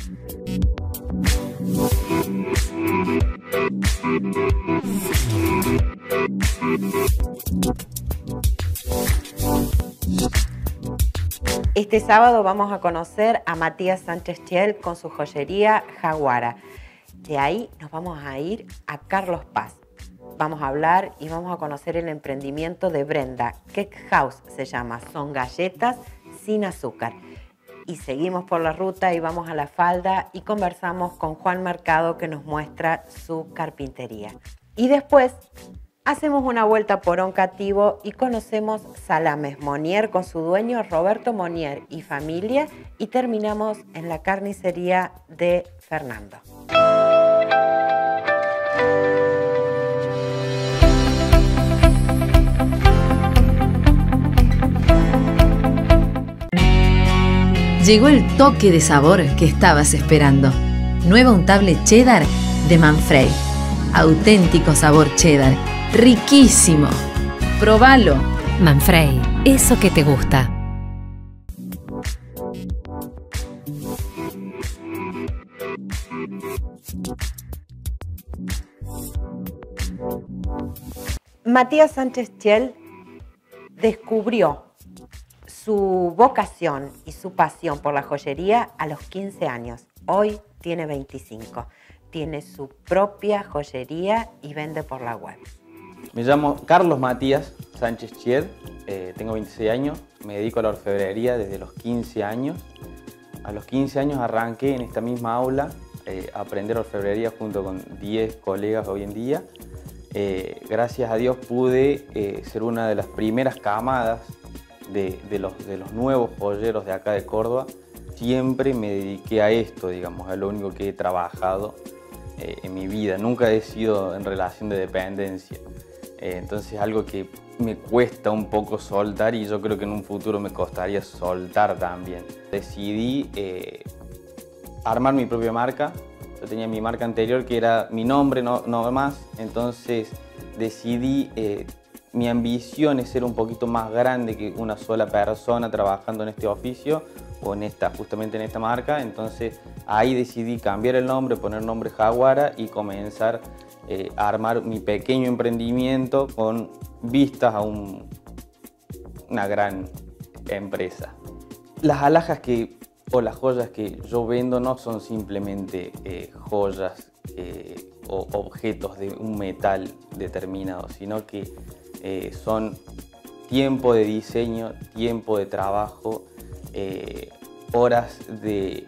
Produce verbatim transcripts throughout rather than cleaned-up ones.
Este sábado vamos a conocer a Matías Sánchez Chiel con su joyería Jaguara. De ahí nos vamos a ir a Carlos Paz. Vamos a hablar y vamos a conocer el emprendimiento de Brenda. Cake House se llama, son galletas sin azúcar. Y seguimos por la ruta y vamos a La Falda y conversamos con Juan Mercado que nos muestra su carpintería. Y después hacemos una vuelta por Oncativo y conocemos Salames Monier con su dueño Roberto Monier y familia y terminamos en la carnicería de Fernando. Llegó el toque de sabor que estabas esperando. Nueva untable cheddar de Manfrey. Auténtico sabor cheddar. Riquísimo. Probalo. Manfrey, eso que te gusta. Matías Sánchez Chiel descubrió su vocación y su pasión por la joyería a los quince años. Hoy tiene veinticinco. Tiene su propia joyería y vende por la web. Me llamo Carlos Matías Sánchez Chiel, eh, tengo veintiséis años, me dedico a la orfebrería desde los quince años. A los quince años arranqué en esta misma aula eh, a aprender orfebrería junto con diez colegas hoy en día. Eh, gracias a Dios pude eh, ser una de las primeras camadas de, de, los, de los nuevos joyeros de acá de Córdoba. Siempre me dediqué a esto, digamos, a lo único que he trabajado eh, en mi vida. Nunca he sido en relación de dependencia. Eh, entonces es algo que me cuesta un poco soltar y yo creo que en un futuro me costaría soltar también. Decidí eh, armar mi propia marca. Yo tenía mi marca anterior que era mi nombre, no, no más. Entonces decidí, eh, mi ambición es ser un poquito más grande que una sola persona trabajando en este oficio o en esta, justamente en esta marca. Entonces ahí decidí cambiar el nombre, poner nombre Jaguara y comenzar eh, a armar mi pequeño emprendimiento con vistas a un, una gran empresa. Las alhajas que, o las joyas que yo vendo no son simplemente eh, joyas eh, o objetos de un metal determinado, sino que eh, son tiempo de diseño, tiempo de trabajo, eh, horas de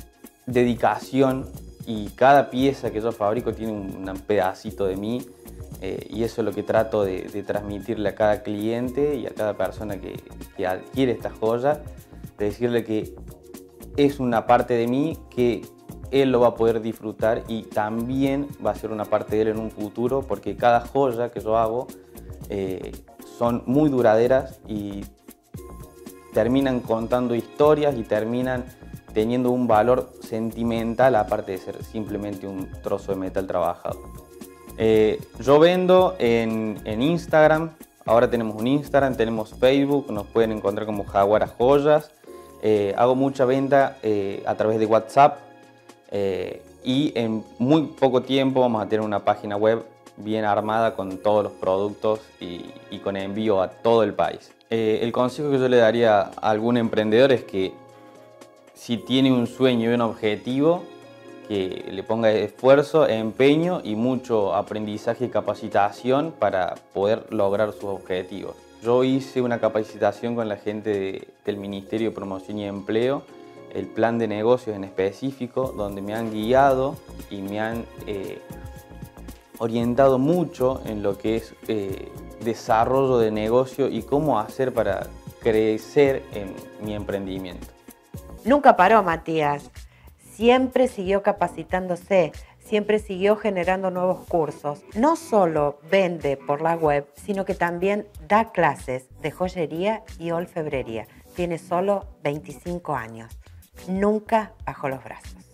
dedicación, y cada pieza que yo fabrico tiene un, un pedacito de mí, eh, y eso es lo que trato de, de transmitirle a cada cliente y a cada persona que, que adquiere estas joyas, de decirle que es una parte de mí que él lo va a poder disfrutar y también va a ser una parte de él en un futuro, porque cada joya que yo hago eh, son muy duraderas y terminan contando historias y terminan teniendo un valor sentimental, aparte de ser simplemente un trozo de metal trabajado. Eh, yo vendo en, en Instagram, ahora tenemos un Instagram, tenemos Facebook, nos pueden encontrar como Jaguara Joyas. Eh, hago mucha venta eh, a través de WhatsApp eh, y en muy poco tiempo vamos a tener una página web bien armada con todos los productos y, y con envío a todo el país. Eh, el consejo que yo le daría a algún emprendedor es que si tiene un sueño y un objetivo, que le ponga esfuerzo, empeño y mucho aprendizaje y capacitación para poder lograr sus objetivos. Yo hice una capacitación con la gente de, del Ministerio de Promoción y Empleo, el plan de negocios en específico, donde me han guiado y me han eh, orientado mucho en lo que es eh, desarrollo de negocio y cómo hacer para crecer en mi emprendimiento. Nunca paró Matías, siempre siguió capacitándose, siempre siguió generando nuevos cursos. No solo vende por la web, sino que también da clases de joyería y orfebrería. Tiene solo veinticinco años. Nunca bajó los brazos.